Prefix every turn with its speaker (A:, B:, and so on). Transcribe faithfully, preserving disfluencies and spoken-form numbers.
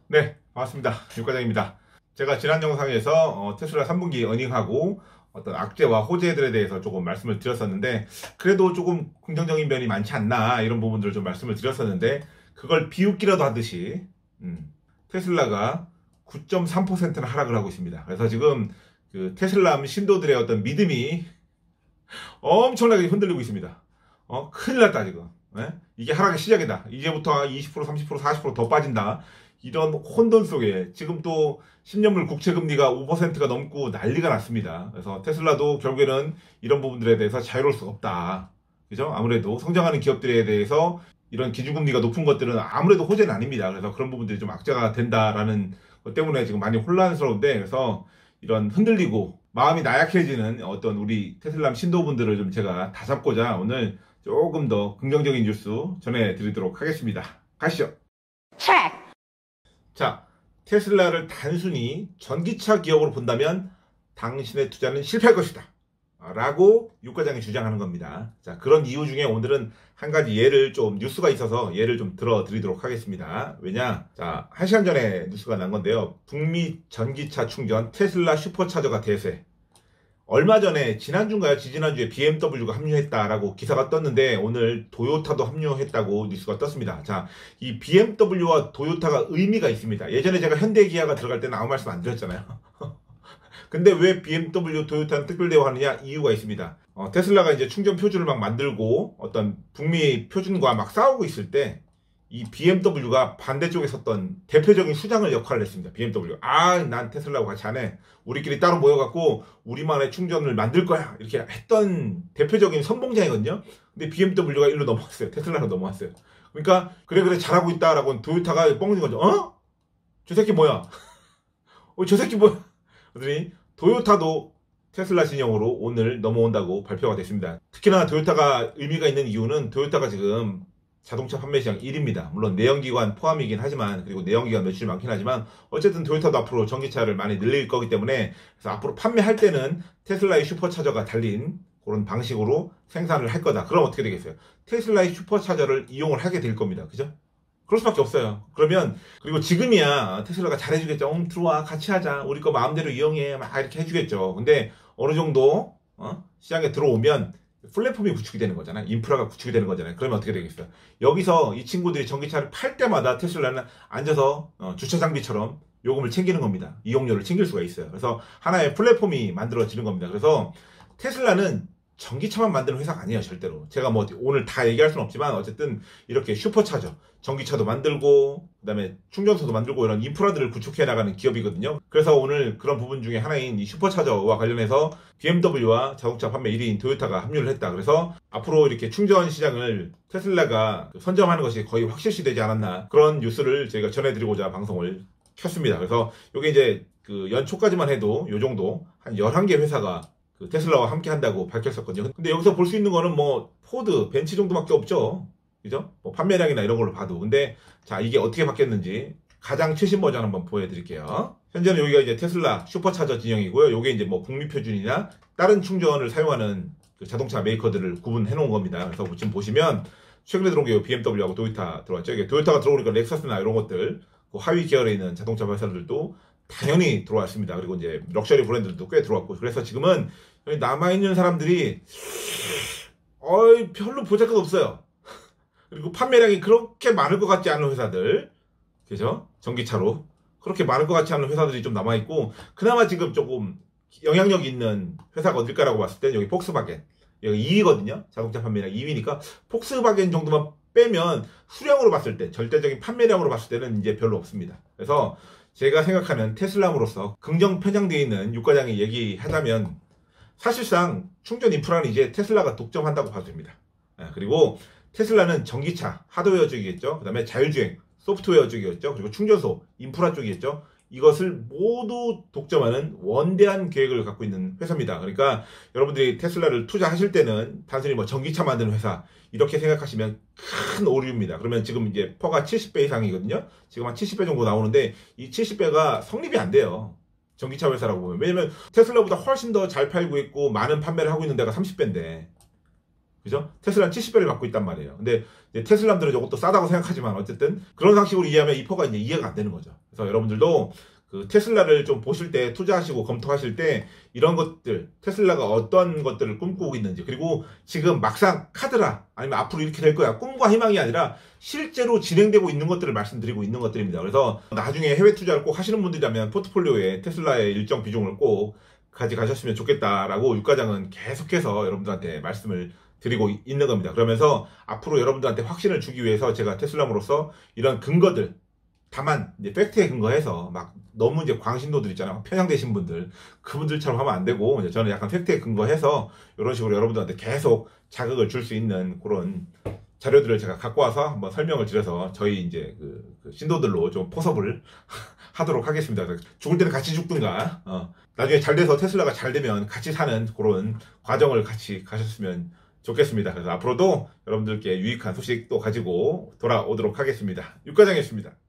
A: 네, 반갑습니다. 유 과장입니다. 제가 지난 영상에서 어, 테슬라 삼 분기 어닝하고 어떤 악재와 호재들에 대해서 조금 말씀을 드렸었는데, 그래도 조금 긍정적인 면이 많지 않나 이런 부분들을 좀 말씀을 드렸었는데, 그걸 비웃기라도 하듯이 음, 테슬라가 구 점 삼 퍼센트나 하락을 하고 있습니다. 그래서 지금 그 테슬라 신도들의 어떤 믿음이 엄청나게 흔들리고 있습니다. 어, 큰일 났다 지금. 예? 이게 하락의 시작이다. 이제부터 이십 퍼센트, 삼십 퍼센트, 사십 퍼센트 더 빠진다. 이런 혼돈 속에 지금 또 십 년물 국채금리가 오 퍼센트가 넘고 난리가 났습니다. 그래서 테슬라도 결국에는 이런 부분들에 대해서 자유로울 수가 없다. 그죠? 아무래도 성장하는 기업들에 대해서 이런 기준금리가 높은 것들은 아무래도 호재는 아닙니다. 그래서 그런 부분들이 좀 악재가 된다라는 것 때문에 지금 많이 혼란스러운데, 그래서 이런 흔들리고 마음이 나약해지는 어떤 우리 테슬라 신도분들을 좀 제가 다잡고자 오늘 조금 더 긍정적인 뉴스 전해드리도록 하겠습니다. 가시죠.
B: check.
A: 자, 테슬라를 단순히 전기차 기업으로 본다면 당신의 투자는 실패할 것이다 라고 유 과장이 주장하는 겁니다. 자, 그런 이유 중에 오늘은 한 가지 예를 좀 뉴스가 있어서 예를 좀 들어드리도록 하겠습니다. 왜냐? 자, 한 시간 전에 뉴스가 난 건데요. 북미 전기차 충전 테슬라 슈퍼차저가 대세. 얼마 전에 지난주인가요? 지지난주에 비엠더블유가 합류했다라고 기사가 떴는데, 오늘 도요타도 합류했다고 뉴스가 떴습니다. 자, 이 비엠더블유와 도요타가 의미가 있습니다. 예전에 제가 현대기아가 들어갈 때는 아무 말씀 안 드렸잖아요. 근데 왜 비엠더블유, 도요타는 특별 대우하느냐? 이유가 있습니다. 어, 테슬라가 이제 충전 표준을 막 만들고 어떤 북미 표준과 막 싸우고 있을 때 이 비엠더블유가 반대쪽에 섰던 대표적인 수장을 역할을 했습니다. 비엠더블유. 아, 난 테슬라하고 같이 안 해. 우리끼리 따로 모여갖고 우리만의 충전을 만들 거야. 이렇게 했던 대표적인 선봉장이거든요. 근데 비엠더블유가 일로 넘어왔어요. 테슬라로 넘어왔어요. 그러니까 그래 그래 잘하고 있다라고 도요타가 뻥진 거죠. 어? 저 새끼 뭐야? 어, 저 새끼 뭐야? 그러더니 도요타도 테슬라 진영으로 오늘 넘어온다고 발표가 됐습니다. 특히나 도요타가 의미가 있는 이유는 도요타가 지금 자동차 판매 시장 일 위입니다. 물론 내연기관 포함이긴 하지만, 그리고 내연기관 매출이 많긴 하지만, 어쨌든 도요타도 앞으로 전기차를 많이 늘릴 거기 때문에, 그래서 앞으로 판매할 때는 테슬라의 슈퍼차저가 달린 그런 방식으로 생산을 할 거다. 그럼 어떻게 되겠어요? 테슬라의 슈퍼차저를 이용을 하게 될 겁니다. 그죠? 그럴 수밖에 없어요. 그러면, 그리고 지금이야 테슬라가 잘해주겠죠. 음, 들어와, 같이 하자. 우리 거 마음대로 이용해. 막 이렇게 해주겠죠. 근데 어느 정도 어? 시장에 들어오면 플랫폼이 구축이 되는 거잖아요. 인프라가 구축이 되는 거잖아요. 그러면 어떻게 되겠어요? 여기서 이 친구들이 전기차를 팔 때마다 테슬라는 앉아서 어, 주차 장비처럼 요금을 챙기는 겁니다. 이용료를 챙길 수가 있어요. 그래서 하나의 플랫폼이 만들어지는 겁니다. 그래서 테슬라는 전기차만 만드는 회사가 아니에요, 절대로. 제가 뭐 오늘 다 얘기할 수는 없지만 어쨌든 이렇게 슈퍼차저, 전기차도 만들고 그다음에 충전소도 만들고 이런 인프라들을 구축해 나가는 기업이거든요. 그래서 오늘 그런 부분 중에 하나인 이 슈퍼차저와 관련해서 비엠더블유와 자동차 판매 일 위인 도요타가 합류를 했다. 그래서 앞으로 이렇게 충전 시장을 테슬라가 선점하는 것이 거의 확실시되지 않았나, 그런 뉴스를 저희가 전해드리고자 방송을 켰습니다. 그래서 이게 이제 그 연초까지만 해도 요 정도 한 열한 개 회사가 그 테슬라와 함께 한다고 밝혔었거든요. 근데 여기서 볼 수 있는 거는 뭐 포드, 벤츠 정도밖에 없죠. 그죠? 뭐 판매량이나 이런 걸로 봐도. 근데 자, 이게 어떻게 바뀌었는지 가장 최신 버전 한번 보여드릴게요. 현재는 여기가 이제 테슬라 슈퍼차저 진영이고요. 요게 이제 뭐 북미 표준이나 다른 충전을 사용하는 그 자동차 메이커들을 구분해 놓은 겁니다. 그래서 지금 보시면 최근에 들어온 게 비엠더블유하고 도요타 들어왔죠. 이게 도요타가 들어오니까 렉서스나 이런 것들, 그 하위 계열에 있는 자동차 회사들도 당연히 들어왔습니다. 그리고 이제 럭셔리 브랜드들도 꽤 들어왔고, 그래서 지금은 남아있는 사람들이 어이 별로 보잘것 없어요. 그리고 판매량이 그렇게 많을 것 같지 않은 회사들, 그죠? 전기차로 그렇게 많을 것 같지 않은 회사들이 좀 남아있고, 그나마 지금 조금 영향력 있는 회사가 어딜까라고 봤을 때 여기 폭스바겐, 여기 이 위거든요. 자동차 판매량 이 위니까 폭스바겐 정도만 빼면 수량으로 봤을 때, 절대적인 판매량으로 봤을 때는 이제 별로 없습니다. 그래서 제가 생각하는 테슬라로서 긍정 편향되어 있는 유 과장이 얘기하자면, 사실상 충전 인프라는 이제 테슬라가 독점한다고 봐도 됩니다. 그리고 테슬라는 전기차, 하드웨어 쪽이겠죠. 그 다음에 자율주행, 소프트웨어 쪽이겠죠. 그리고 충전소, 인프라 쪽이겠죠. 이것을 모두 독점하는 원대한 계획을 갖고 있는 회사입니다. 그러니까 여러분들이 테슬라를 투자하실 때는 단순히 뭐 전기차 만드는 회사 이렇게 생각하시면 큰 오류입니다. 그러면 지금 이제 퍼가 칠십 배 이상이거든요. 지금 한 칠십 배 정도 나오는데 이 칠십 배가 성립이 안 돼요. 전기차 회사라고 보면. 왜냐면 테슬라보다 훨씬 더 잘 팔고 있고 많은 판매를 하고 있는 데가 삼십 배인데. 그죠? 테슬라는 칠십 배를 받고 있단 말이에요. 근데 이제 테슬라들은 이것도 싸다고 생각하지만 어쨌든 그런 상식으로 이해하면 이 퍼가 이제 이해가 안 되는 거죠. 그래서 여러분들도 그 테슬라를 좀 보실 때 투자하시고 검토하실 때 이런 것들 테슬라가 어떤 것들을 꿈꾸고 있는지 그리고 지금 막상 카드라 아니면 앞으로 이렇게 될 거야 꿈과 희망이 아니라 실제로 진행되고 있는 것들을 말씀드리고 있는 것들입니다. 그래서 나중에 해외 투자를 꼭 하시는 분들이라면 포트폴리오에 테슬라의 일정 비중을 꼭 가져가셨으면 좋겠다라고 육과장은 계속해서 여러분들한테 말씀을 드리고 있는 겁니다. 그러면서 앞으로 여러분들한테 확신을 주기 위해서 제가 테슬라로서 이런 근거들 다만 이제 팩트에 근거해서 막 너무 이제 광신도들 있잖아요. 편향되신 분들 그분들처럼 하면 안 되고 이제 저는 약간 팩트에 근거해서 이런 식으로 여러분들한테 계속 자극을 줄 수 있는 그런 자료들을 제가 갖고 와서 한번 설명을 드려서 저희 이제 그, 그 신도들로 좀 포섭을 하도록 하겠습니다. 죽을 때는 같이 죽든가 어. 나중에 잘 돼서 테슬라가 잘 되면 같이 사는 그런 과정을 같이 가셨으면 좋겠습니다. 그래서 앞으로도 여러분들께 유익한 소식 또 가지고 돌아오도록 하겠습니다. 육과장이었습니다.